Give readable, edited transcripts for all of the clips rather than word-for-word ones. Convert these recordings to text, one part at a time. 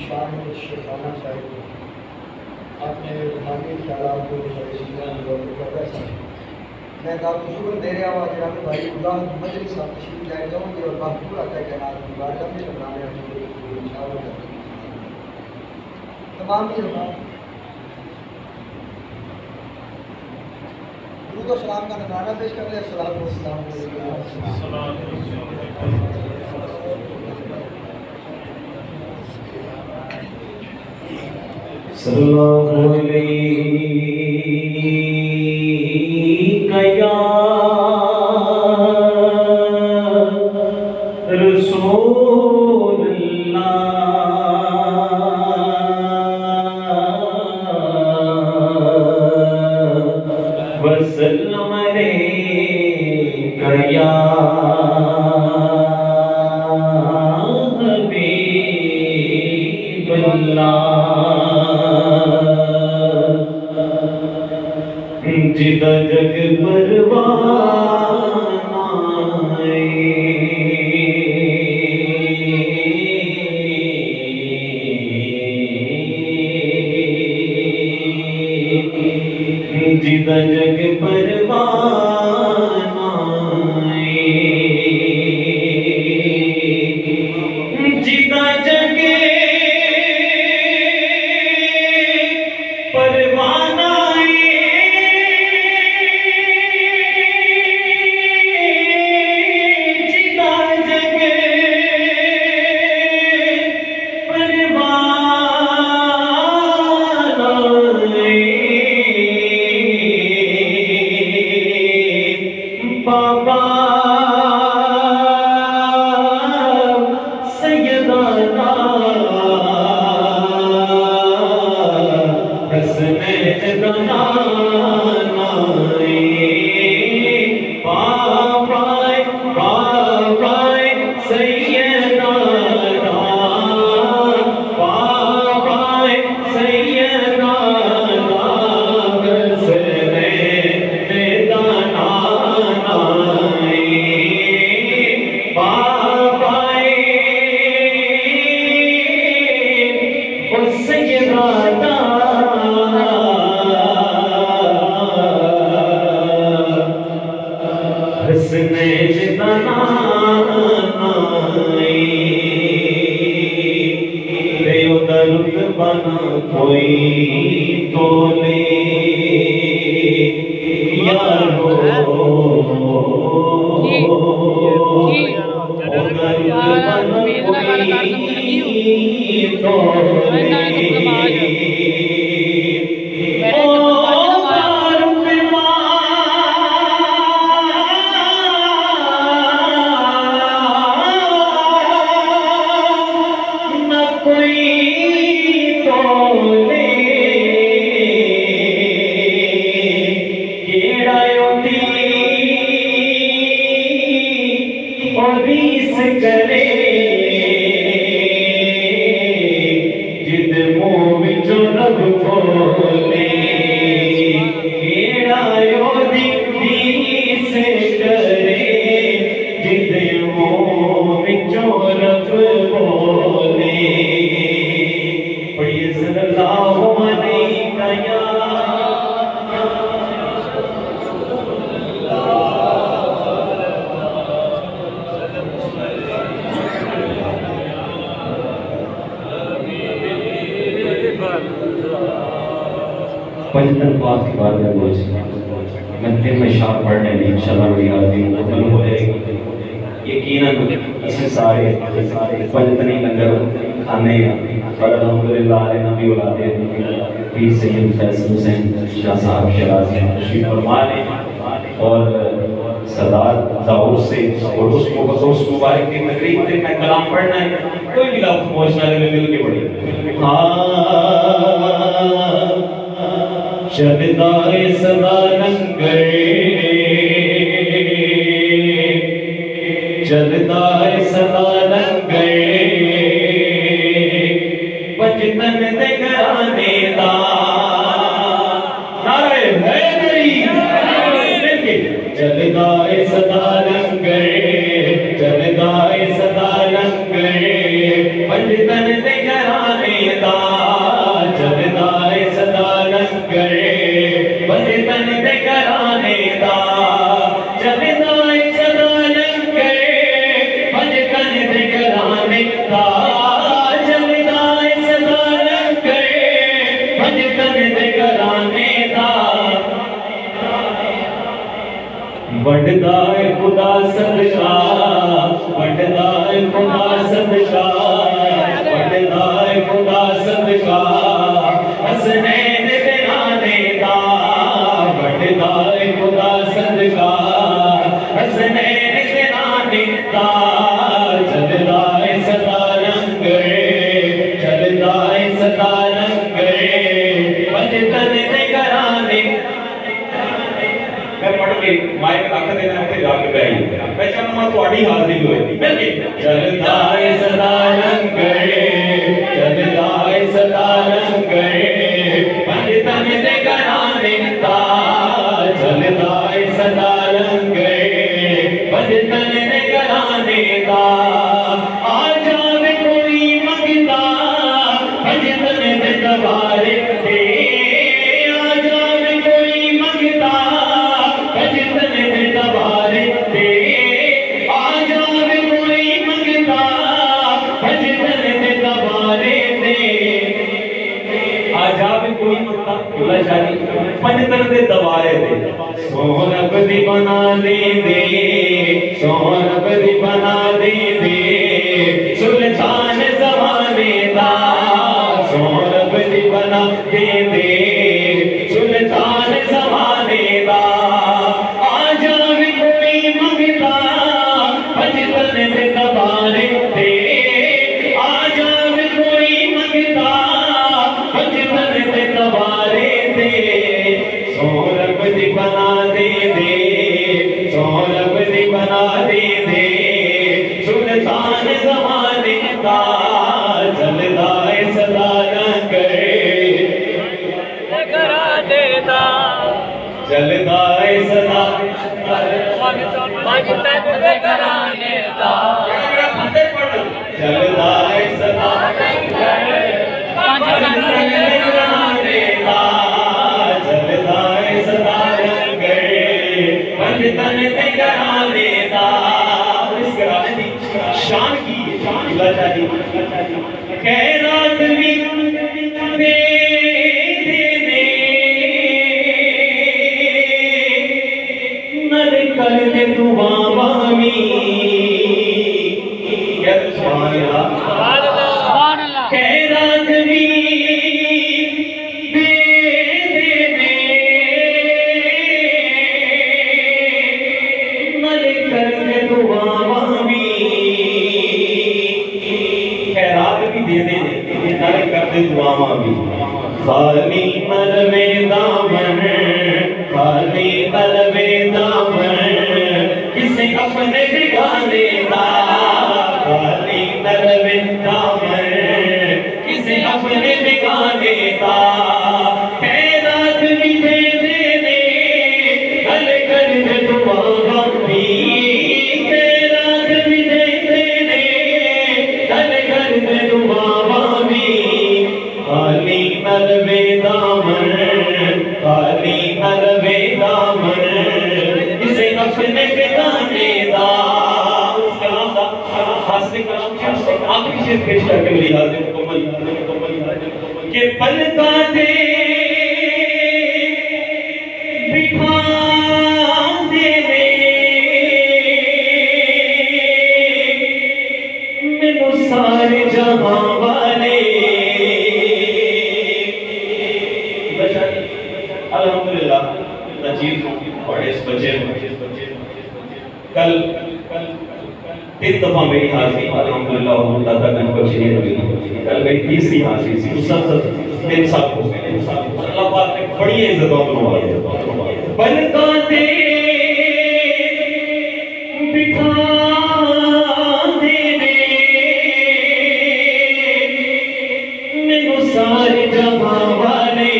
शान में शेखाना चाहिए अपने रूहानी ख्याल को मैं आपको शुक्र दे रहा हूँ जनाब भाई खुदा मजलिस आप तशरीफ लाए जाऊँगी और बापूर आता है नाथ की बारगाह में बनाने तमाम ही दुरूद और सलाम का नज़ारा पेश कर ले। सलाम सल्लल्लाहु अलैहि या रसूल अल्लाह वसल्लम अलैका या हबीब अल्लाह जिदा जग परवाना जिदा जग परवाना जिदा जग परवाना बाबा सैयदाना हसनैन दनाना बाबा बाबा सैयदाना बाबा सैयदाना हसनैन दनाना बना कोई तोले यारो करे जिद मुँह विचों रब खोले से करे जिद मुँह विचों रब बोले पढ़िए सल्लल्लाहु अलैहि या पंजतन पाक के बाद में बोझ मैं दिन में शाम पढ़ने में इंशाल्लाह बड़ी आदमी मुकम्मल हो जाएगी यकीनन इसे सारे पंजतनी लंगर खाने पर अल्हम्दुलिल्लाह आले नबी औलादे पीर सैयद फैसल हुसैन शाह साहब शराजी तशरीफ फरमा लें और सरदार दाऊद से और उस मुबारक की तकरीब में मैं कलाम पढ़ना है कोई भी लफ्ज़ पहुंचना है मिल के पढ़िए शब्दाए सदा लंगर चलदाए सदा लंगर पंजतन दे घराने दा नारे हैदरी चलदाए सदा लंगर चलदाए सदा लंगर पंजतन दे घराने वंडदा है खुदा सदका, वंडदा है खुदा सदका, वंडदा है खुदा सदका, हसनैन दे नाने दा, वंडदा है खुदा सदका, हसनैन दे नाने दा, चलदा है सदा लंगर, चलदा है सदा लंगर, पंजतन दे घराने। मैं पढ़ के माइक रख देना ते रख गई मैं चाहना ਤੁਹਾਡੀ ਹਾਜ਼ਰੀ ਹੋਏ ਮਿਲ ਕੇ ਚਲਦਾ ਏ ਸਦਾ ਲੰਗਰ, ਚਲਦਾ ਏ ਸਦਾ ਲੰਗਰ, ਪੰਜਤਨ ਦੇ ਘਰਾਣੇ ਦਾ, ਚਲਦਾ ਏ ਸਦਾ ਲੰਗਰ, ਪੰਜਤਨ ਦੇ ਘਰਾਣੇ ਦਾ, ਆ ਜਾਵੇ ਕੋਈ ਮੰਗਦਾ ਪੰਜਤਨ ਦੇ ਦਰਬਾਰੇ ਤੇ, ਆ ਜਾਵੇ ਕੋਈ ਮੰਗਦਾ पंजतन दे दरबारे ते, आ जावे कोई मंगता पंजतन दे दरबारे ते, आ जावे कोई मंगता बोला शादी पंजतन दे दरबारे ते, सोहरब दी बना दे दे, सोहरब दी बना दे दे, सुल्तान ज़माने दा, सोहरब दी बना दे दे, सुल्तान ज़माने दा, पंजतन दे दरबारे ते, आ जावे कोई मंगता पंजतन दे दरबारे ते, सोहरब दी बना दे दे, सोहरब दी बना दे दे, सुल्तान ज़माने दा, चलदा है सदा लंगर करा देता, चलदा है सदा पंजतन दे घराने दा, चलदा है सदा पंजतन दे घराने दा, चलदा है सदा लंगर पंजतन दे घराने दा। इस घराने की शान की शान खैरात भी दे कर दे दुआवामी, या सुभान अल्लाह, खैरात भी दे दे नल कर दे दुआवामी, खैरात भी दे दे नल कर दे दुआवामी, खाली मरवे दामन, खाली मरवे दामन, किसे अपने ठिकाने दा, खाली मरवे दामन, किसे अपने ठिकाने दा, खैरात भी दे दे हल कर दे दुआ भी, खैरात भी दे दे हल कर दे दुआ भी, खाली मरवे दामन, खाली मरवे दामन, किसे अपने ठिकाने दा। उस कलाम दा हासिल कलाम आखिरी शेर पेश करके मेरी हाजिर मुकम्मल के पलका दे बिठा दे मैनू सारे जहां वाले, अल्हम्दुलिल्लाह नजीब बड़े इस बच्चे कल 3 दफा मेरी हाजिरी अल्हम्दुलिल्लाह दादा गन बख्शी ने हुई, कल मेरी तीसरी हाजिरी थी, उस सब 3 साल हो गए, अल्लाह पाक ने बड़ी इज्जतों को नवाजा, पलका दे बिठा दे मैनू सारे जहां वाले,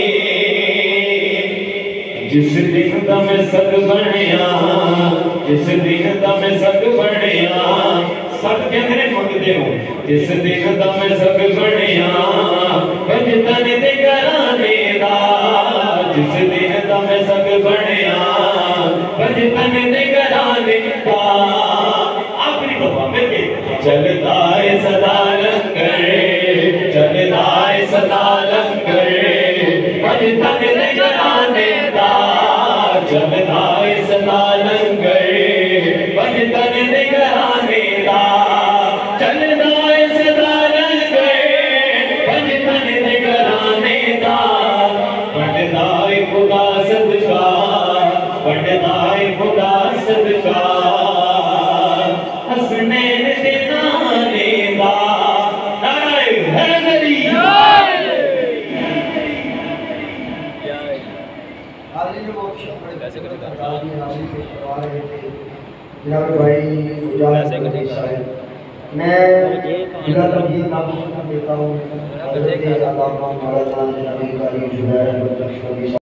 जिस दिन दा मैं सग बनया, जिस दिन दा मैं सग बनया, सब कहते मंगते हो, जिस दिन दा मैं सग बनया पंजतन दे घराने दा, जिस दिन दा मैं सग बनया पंजतन दे घराने दा। आखिरी दफा मिलके चलदा है सदा लंगर, चलदा है सदा लंगर पंजतन दे घराने दा, चलदा है सदा लंगर। है मेरी हाजिर ने बहुत जनाब भाई मैं जिला तबदील लागू देता हूँ।